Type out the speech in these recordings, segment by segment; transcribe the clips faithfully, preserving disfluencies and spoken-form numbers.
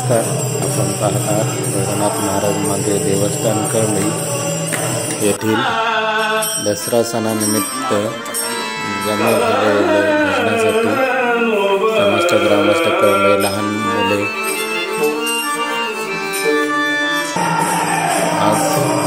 नमस्कार. आपण पाहत आहात भैरवनाथ महाराज मंदिर देवस्थान कळंबी येथील दसरा सणानिमित्त जमा झालेल्या भजनासाठी समस्त ग्रामस्थ कळंबी लहान मुले आज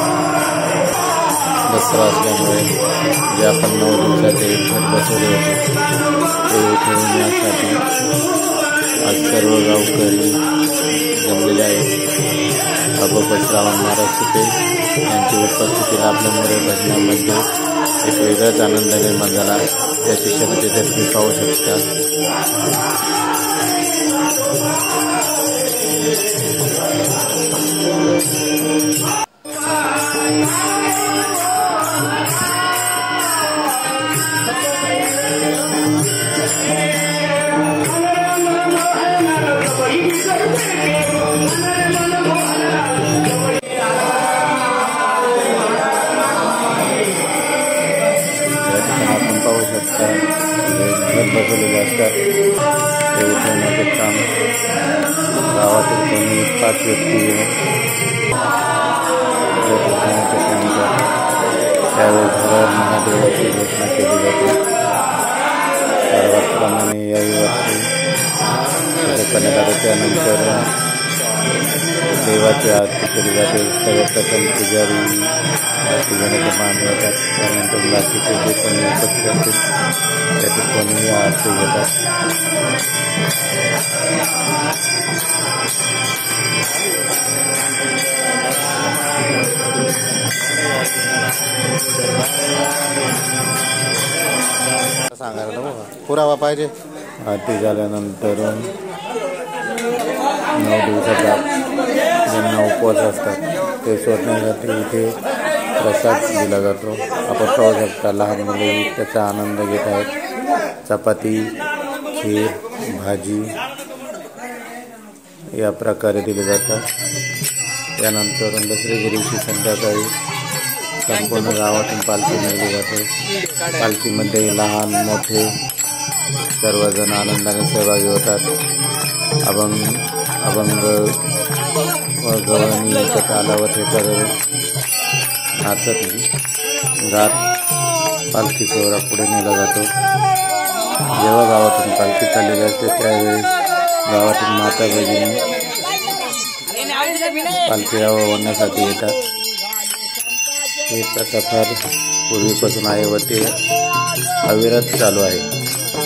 दसरा असल्यामुळे जे आपण नऊ दिवसाचे घट बसवले होते ते उठवण्यासाठी आज सर्व गावकरी जमलेले आहेत. अभोपत श्रावण महाराज सुपे यांची उपस्थिती लाभल्यामुळे भजनामध्ये एक वेगळाच आनंद निर्माण झाला. त्याची शक्यता तुम्ही पाहू शकता. आपण पाहू शकता घट बसवलेले असतात ते उठवण्याचे काम गावातील कोणी पाच व्यक्ती उठवण्याचे काम करतात. त्यावेळेस घरावर महादेवाची घोषणा केली जाते. सर्वांप्रमाणे याही वर्षी करण्यात आले. त्यानंतर देवाची आरती केली जाते. सर्वप्रथम पुजारी आरती घेण्याचे मान घेतात. त्यानंतर बाकीचे जे कोणी उपस्थित असतील त्याचे कोणीही आरती घेतात. सांगायला बघा पुरावा पाहिजे. आरती झाल्यानंतर नऊ दिवसाचा ज्यांना उपवास असतात ते सोडण्यासाठी इथे प्रसाद दिला जातो. आपण पाहू शकता लहान मुले त्याचा आनंद घेत आहेत. चपाती, खीर, भाजी या प्रकारे दिले जातात. त्यानंतर दसऱ्याच्या दिवशी संध्याकाळी संपूर्ण गावातून पालखी नेली जाते. पालखीमध्ये लहान मोठे सर्वजण आनंदाने सहभागी होतात. अभंग अभंग व गवळणी याच्या तालावर हे करत नाचत गात पालखी सोहळा पुढे नेला जातो. जेव्हा गावातून पालखी चाललेली असते त्यावेळेस गावातील माता भगिनी पालखी ओढण्यासाठी येतात. हे प्रथा फार पूर्वीपासून आहे व ते अविरत चालू आहे.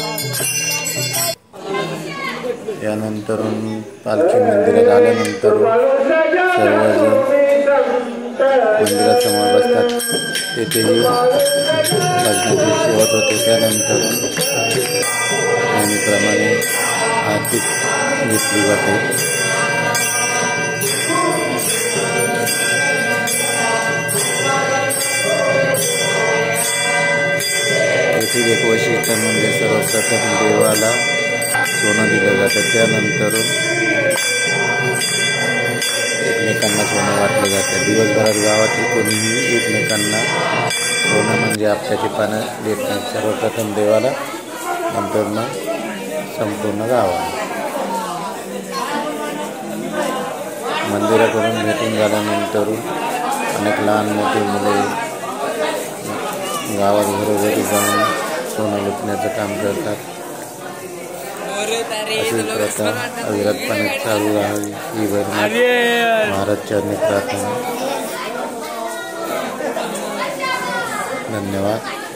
यानंतर पालखी मंदिरात आल्यानंतर सर्वजण मंदिरासमोर बसतात. तेथेही भजनाची शेवट होते. त्यानंतर नेहमीप्रमाणे आरती घेतली जाते. येथील एक वैशिष्ट्य म्हणजे सर्वप्रथम देवाला सोनं दिलं जातं. त्यानंतर एकमेकांना सोनं वाटलं जातं. दिवसभरात गावातील कोणीही एकमेकांना सोनं म्हणजे आपल्याची पानं देत नाही. सर्वप्रथम देवाला, नंतर मग संपूर्ण गावाला. मंदिराकडून भेटून झाल्यानंतर अनेक लहान मोठे मुले गावात घरोघरी जाऊन सोनं लुटण्याचं काम करतात. अशी प्रथा अविरतपणे चालू राहावी ही भैरवनाथ महाराज चरणी प्रार्थना. धन्यवाद.